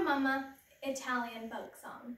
Mama Italian folk song.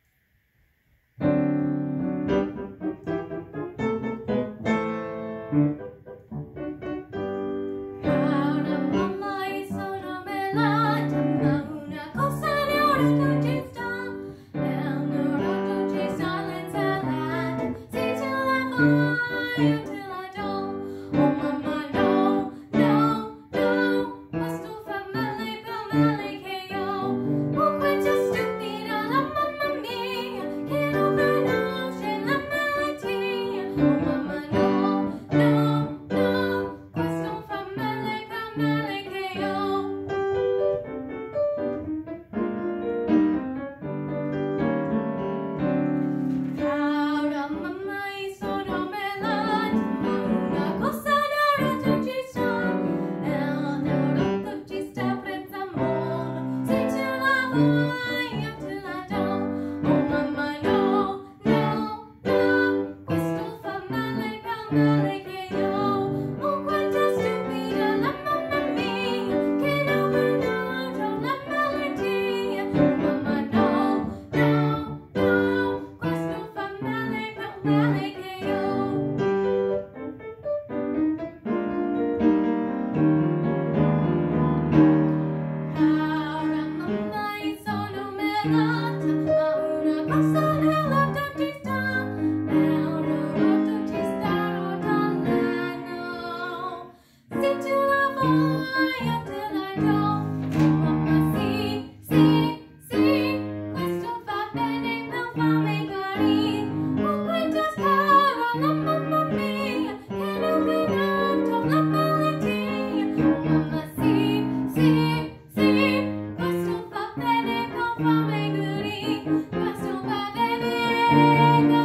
Cara mamma, io sono melata, ma una cosa ne ho detto ci sta, e un orologio ci sta l'insalata, se ce la fai io te la do, oh mamma no, no, no, questo fa male più male che io, oh quanta stupida la mamma mia, che non conosce la malattia, oh mamma no, no, no, questo fa male più male che io. Cara mamma, io sono melata, ma una cosa neurotto ci sta, e un neurotto ci sta prezza mono, se ce la vuoi io te la do, oh mamma no, no, no, questo fa male più male che io, oh quanta stupida la mamma mia, che non conosce la malattia, oh mamma no, no, no, questo fa male più male che io. Cara mamma, io sono melata, ma una cosa nell'otto ci sta, e un orologio ci sta rotolando, se ce la vuoi io te la do, oh mamma sì, sì, sì, questo fa bene per farmi guarire, oh quanto spero la mamma mia, che non conosco la malattia, oh mamma sì, sì, sì, questo fa bene per farmi guarire, questo fa bene per